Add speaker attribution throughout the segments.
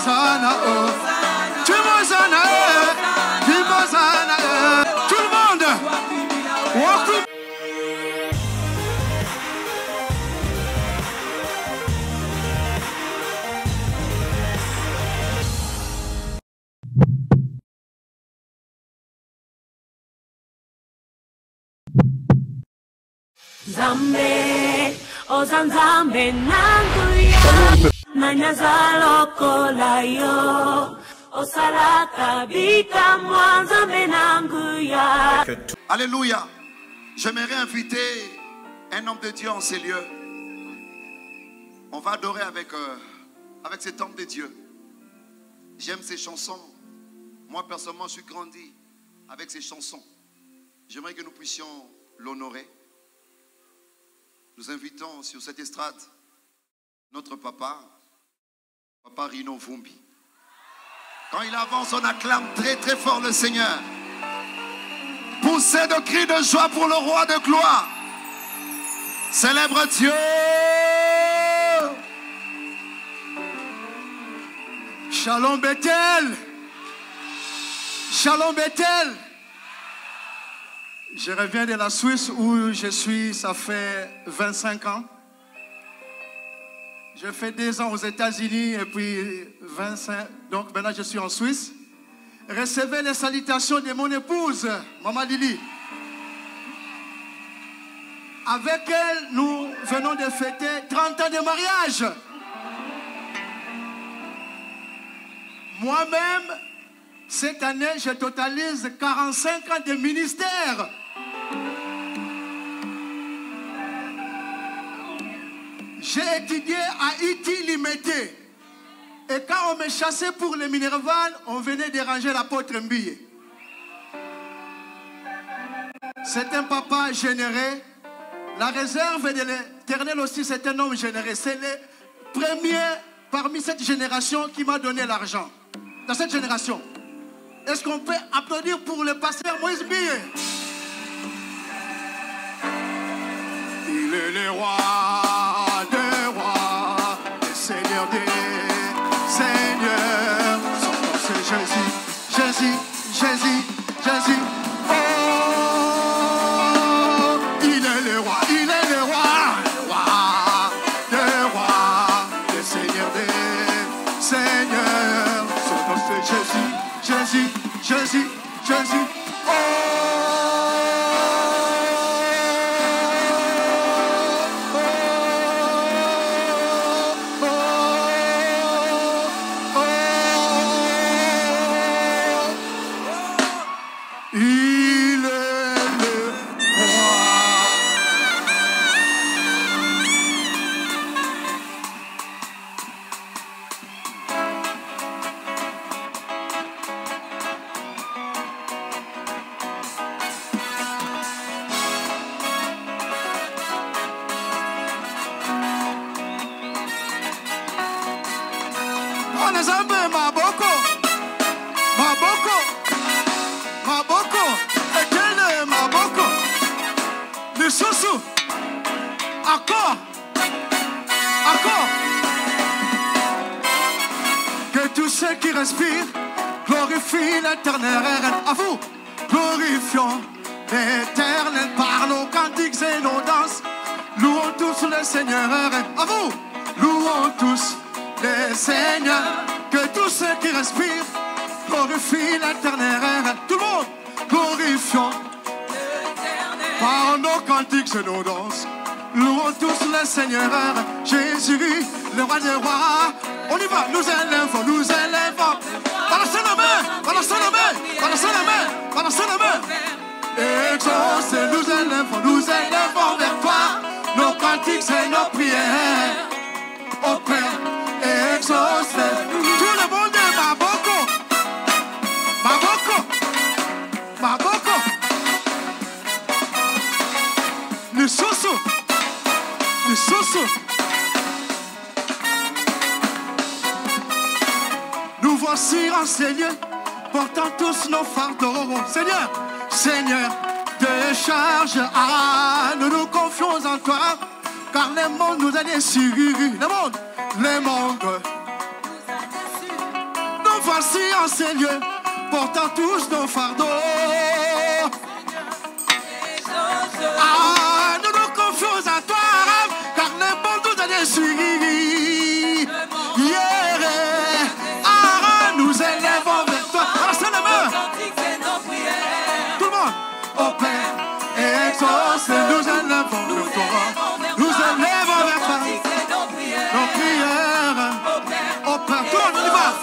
Speaker 1: Hosanna, oh. Tu Hosanna, tu Hosanna, tout le monde. Walk.
Speaker 2: Zambe, ozanzambe nanguya, nanyazalo kolayo, osalaka bika mwanzambe nanguya.
Speaker 1: Alléluia. J'aimerais inviter un homme de Dieu en ces lieux. On va adorer avec cet homme de Dieu. J'aime ses chansons. Moi personnellement, je suis grandi avec ses chansons. J'aimerais que nous puissions l'honorer. Nous invitons sur cette estrade notre papa, Papa Rino Vumbi. Quand il avance, on acclame très très fort le Seigneur. Poussez de cris de joie pour le roi de gloire. Célèbre Dieu. Shalom Bethel. Shalom Bethel. Je reviens de la Suisse où je suis, ça fait 25 ans. J'ai fait 2 ans aux États-Unis et puis 25. Donc maintenant je suis en Suisse. Recevez les salutations de mon épouse, Maman Lili. Avec elle, nous venons de fêter 30 ans de mariage. Moi-même, cette année, je totalise 45 ans de ministère. J'ai étudié à IT Limité. Et quand on me chassait pour le Minerval, on venait déranger l'apôtre Mbille. C'est un papa généreux. La réserve de l'Éternel aussi, c'est un homme généreux. C'est le premier parmi cette génération qui m'a donné l'argent. Dans cette génération. Est-ce qu'on peut applaudir pour le pasteur Moïse Mbille? Il est le roi des rois, le Seigneur des Seigneur, son nom c'est Jésus, Jésus, Jésus, Jésus. Oh, il est le roi, il est le roi, le roi, le Seigneur des Seigneurs. Son nom c'est Jésus, Jésus, Jésus, Jésus. Oh. À vous, glorifions l'Éternel par nos cantiques et nos danses. Louons tous le Seigneur. À vous, louons tous le Seigneur. Que tous ceux qui respirent glorifient l'Éternel. Tout le monde, glorifions par nos cantiques et nos danses. Louons tous le Seigneur. Jésus, le roi des rois. On y va, nous élèvons, nous élèvons. Balancez la main, balancez la main, balancez la main, balancez la main. Exaucez, nous élèvons vers toi nos cantiques et nos prières. Au Père, exaucez. Tout le monde est Maboko, Maboko, Maboko. Le soso, le soso. Nous voici renseignés, portant tous nos fardeaux. Seigneur, Seigneur, décharge, nous nous confions en toi, car le monde nous a déçus. Le monde
Speaker 3: voici en ces lieux, portant tous nos fardeaux. Ah, nous nous confions à toi, car le bon nous a déçus. Ah, nous élèvons vers toi. Ah, c'est la main. Tout le monde. Ô Père, et exauce, nous élèvons vers toi. Nous élèvons vers toi. Nos prières. Ô Père, tout le monde, on y va.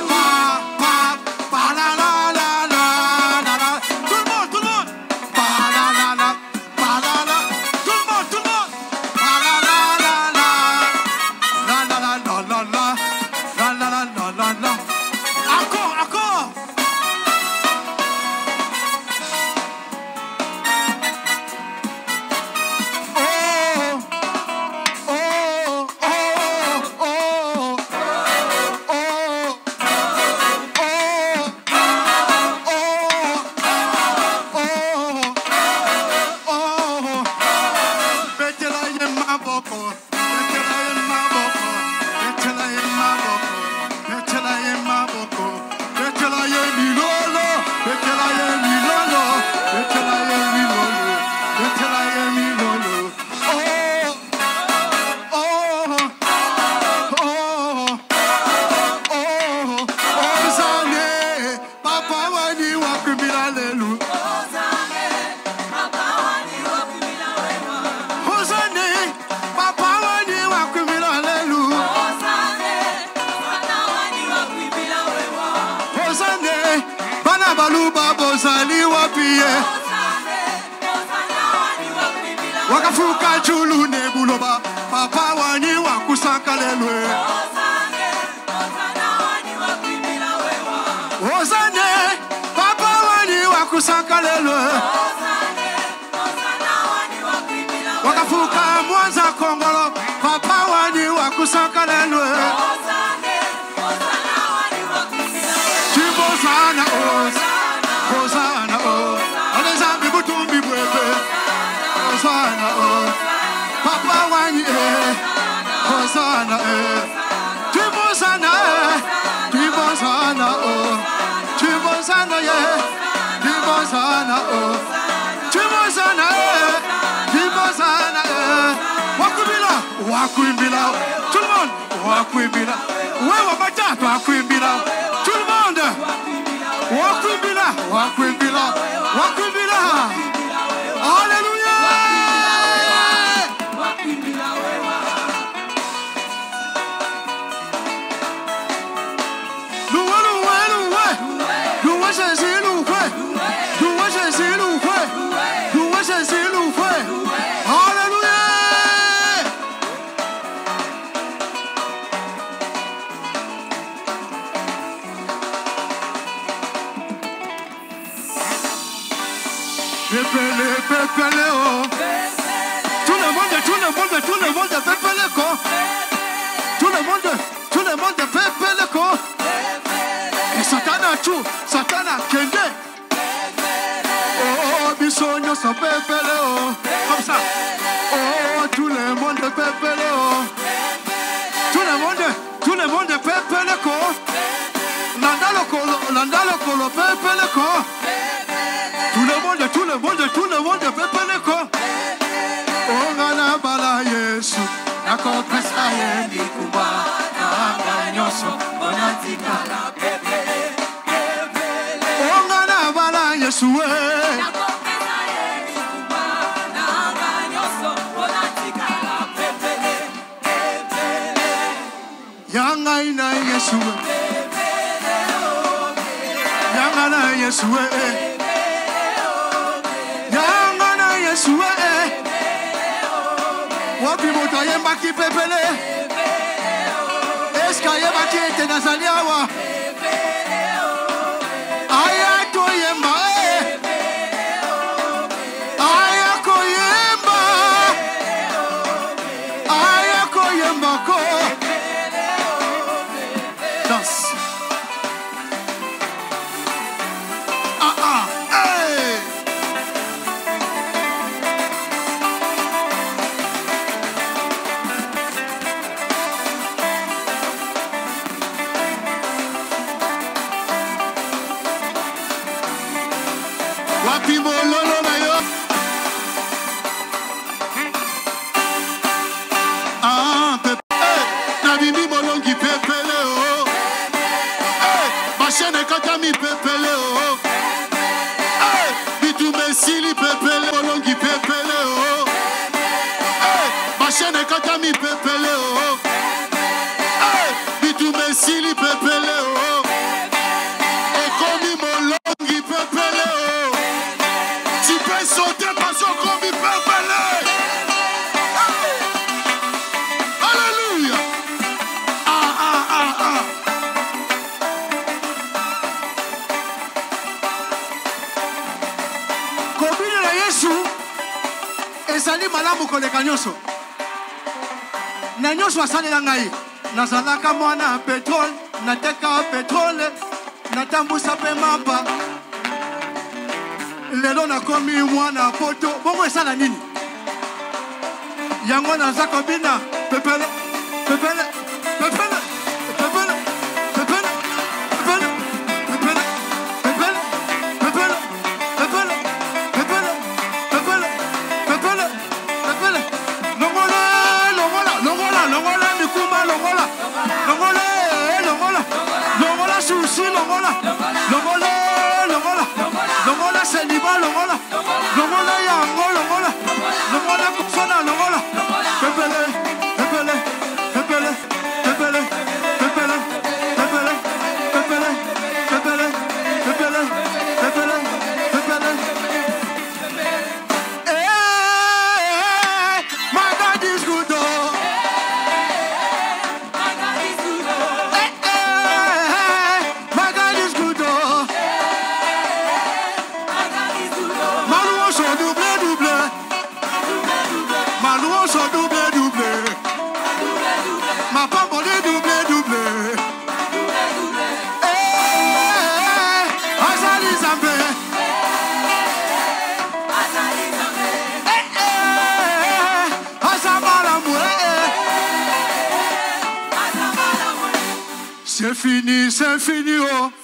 Speaker 3: Wakafuka chulu nebuloba papa wani wakusaka lelwe Ozane papa wani wakusaka lelwe Wakafuka mwanza kongolo papa wani wakusaka lelwe Chibozana Hosanna oh Alezambi butumbi bwebe Hosanna oh Papa wani Hosanna Chibozana Chibozana oh Chibozana Chibozana oh Chibozana Chibozana Wakumbila Wakumbila Tout le monde Wakumbila Wewa matatu Wakumbila Tout le monde Wakumbila Wakumbila Wakumbila Alléluia Loué, loué, loué Loué Jésus, loué Loué Jésus, loué Loué Jésus, loué Alléluia Pépélé, oh. Tout le monde, pépélé, quoi. Tout le monde, pépélé, quoi. Et Satana, Kende. Oh, bisogno, so pépélé, oh. Comme ça. Oh, tout le monde, pépélé, oh. Tout le monde, pépélé, quoi. Landalo, colo, pépélé, quoi. Tout le monde, pépélé, quoi. Oh, ngana bala Yesu, na kopesa ye mikuba, na anga nyoso, onatika la pepele. Oh, ngana bala Yesu, na kopesa ye mikuba, na anga nyoso, onatika la pepele. Yanga ina Yesu, yanga na Yesu, Wapi moto yemba ki pepele Eska yemba ki ete nazaliawa Ayato yemba Ayako yemba Ayako yemba ko Danse Hey malamu koleka nyonso. Na nyonso asalela ngai. Nazalaka mwana petrol, nateka petrole, natambusa pe mapa. Lelo nakomi mwana poto, bongo esala nini? Yango naza kobina, pepele, pepele, pepele, pepele, pepele, pepele, pepele, pepele, pepele, pepele, pepele, pepele, pepele, pepele. Longola, longola, longola, longola, mikumba, longola, longola, longola, longola, sushi, longola, longola, longola, longola, seliba, longola, longola, yango, longola, longola, kusona, longola, pepele, pepele, pepele, pepele, pepele, pepele, pepele, pepele, pepele, pepele, pepele. Hey, my God is good, oh. Hey, my God is good, oh. Malouange double, double. Malouange double, double. Ma pambole double, double. Hey, Azali Zambe. Hey, Azamala Moué. C'est fini, oh.